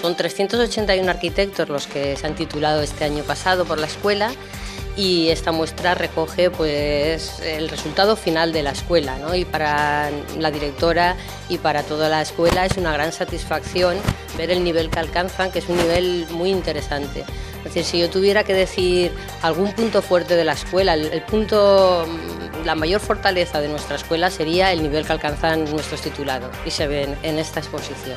Son 381 arquitectos los que se han titulado este año pasado por la escuela, y esta muestra recoge pues el resultado final de la escuela, ¿no? Y para la directora y para toda la escuela es una gran satisfacción ver el nivel que alcanzan, que es un nivel muy interesante. Es decir, si yo tuviera que decir algún punto fuerte de la escuela, la mayor fortaleza de nuestra escuela sería el nivel que alcanzan nuestros titulados, y se ven en esta exposición.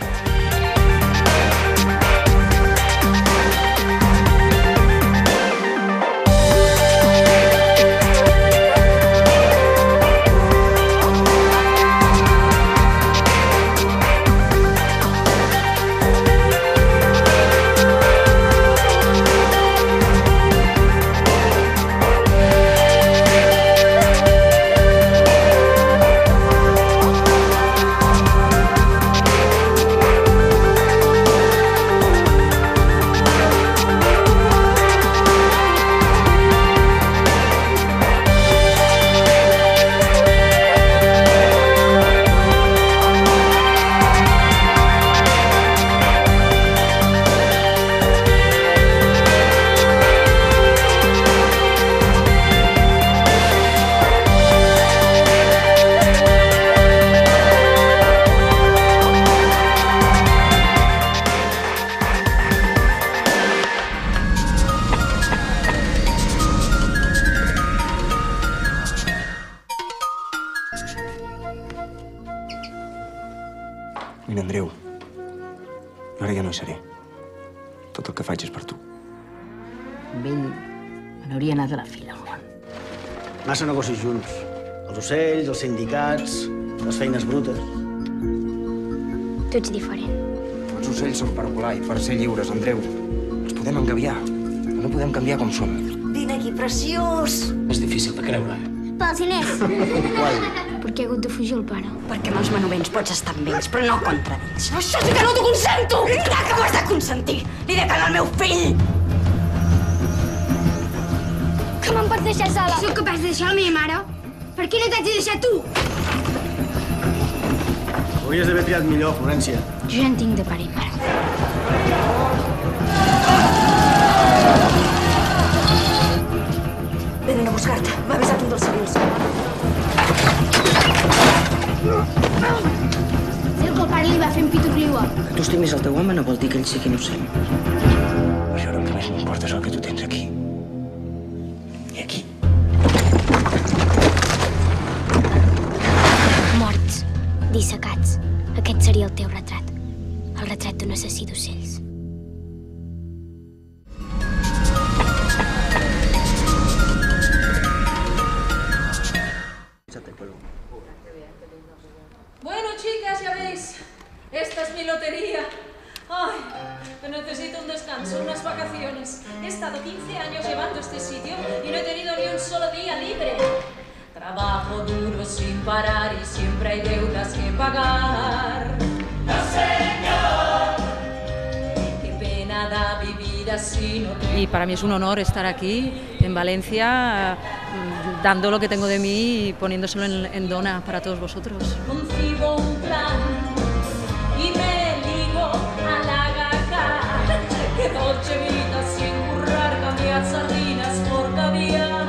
Mira, Andreu, ara ja no hi seré. Tot el que faig és per tu. Amb ell me n'hauria anat a la fi del món. Massa negocis junts. Els ocells, els sindicats, les feines brutes. Tu ets diferent. Els ocells són per volar i per ser lliures, Andreu. Els podem engabiar, però no podem canviar com som. Vine aquí, preciós! És difícil de creure, Pels diners. Qual? Per què ha hagut de fugir el pare? Perquè amb els manovents pots estar amb ells, però no contra ells. Això sí que no t'ho consento! Clar que m'ho has de consentir! Li dec anar al meu fill! Que me'n pots deixar sola? Sóc capaç de deixar la meva mare? Per què no t'haig de deixar tu? Hauries d'haver triat millor, Florència. Jo ja en tinc de pare i mare. Venen a buscar-te. M'ha avisat un dels civils. Sé que el pare li va fer en pitorriua. Que tu estimis el teu home no vol dir que ell sigui innocent. Però ara el que més m'importa és el que tu tens aquí. I aquí. Morts, dissecats. Aquest seria el teu retrat. El retrat d'un assassí d'ocells. Bueno, chicas, ya veis, esta es mi lotería. Ay, que necesito un descanso, unas vacaciones. He estado 15 años llevando este sitio y no he tenido ni un solo día libre. Trabajo duro sin parar y siempre hay deudas que pagar. ¡No, señor! Qué pena da vivir así, no te... Y para mí es un honor estar aquí, en Valencia, dando lo que tengo de mí y poniéndoselo en dona para todos vosotros. Concibo un plan y me ligo a la gaga. Que dolce vita sin currar, cambiar sardinas por caviar.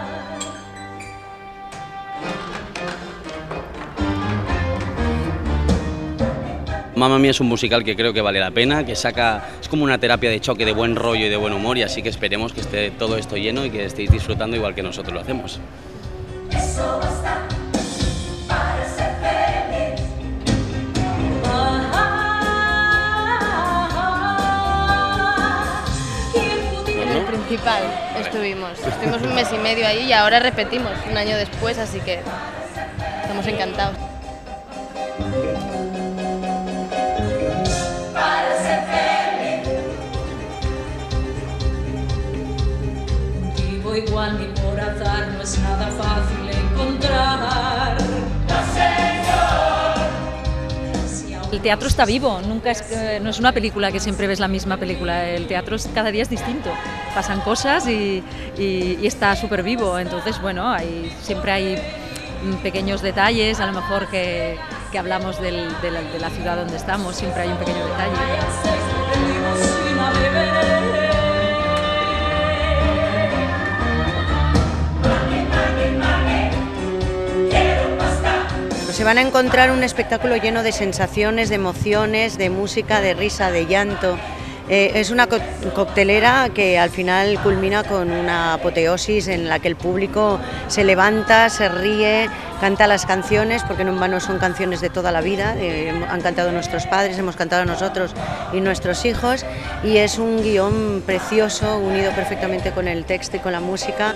Mamma Mía es un musical que creo que vale la pena, que saca, es como una terapia de choque, de buen rollo y de buen humor, y así que esperemos que esté todo esto lleno y que estéis disfrutando igual que nosotros lo hacemos. Eso basta para ser feliz. En el Principal estuvimos un mes y medio ahí y ahora repetimos un año después, así que estamos encantados. Para ser feliz. Contigo igual ni por azar no es nada fácil encontrar. ¡No, señor! El teatro está vivo, nunca no es una película que siempre ves la misma película, el teatro cada día es distinto, pasan cosas y está súper vivo, entonces bueno, siempre hay pequeños detalles a lo mejor que que hablamos de la ciudad donde estamos, siempre hay un pequeño detalle. Se van a encontrar un espectáculo lleno de sensaciones, de emociones, de música, de risa, de llanto. Es una coctelera que al final culmina con una apoteosis en la que el público se levanta, se ríe, canta las canciones, porque no en vano son canciones de toda la vida, han cantado nuestros padres, hemos cantado nosotros y nuestros hijos, y es un guión precioso, unido perfectamente con el texto y con la música.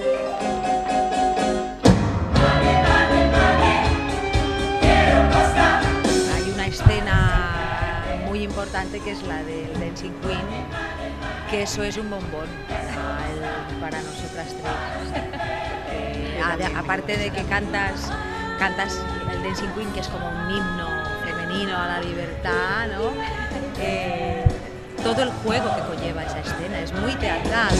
Importante, que es la del Dancing Queen, que eso es un bombón para nosotras tres. Aparte de que cantas el Dancing Queen, que es como un himno femenino a la libertad, ¿no? Todo el juego que conlleva esa escena es muy teatral.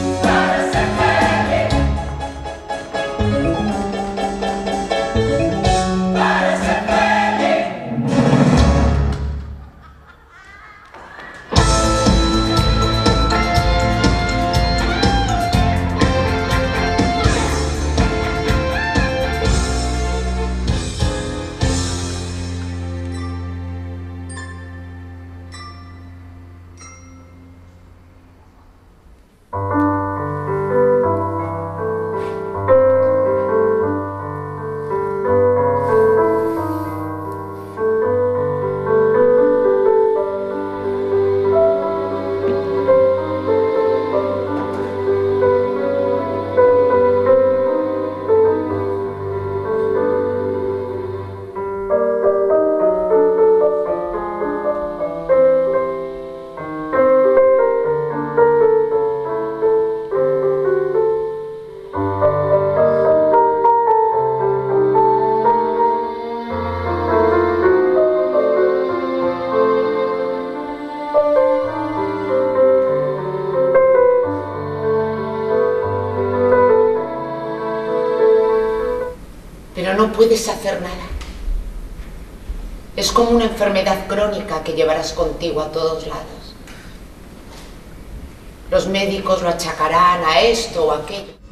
Pero no puedes hacer nada. Es como una enfermedad crónica que llevarás contigo a todos lados. Los médicos lo achacarán a esto o aquello.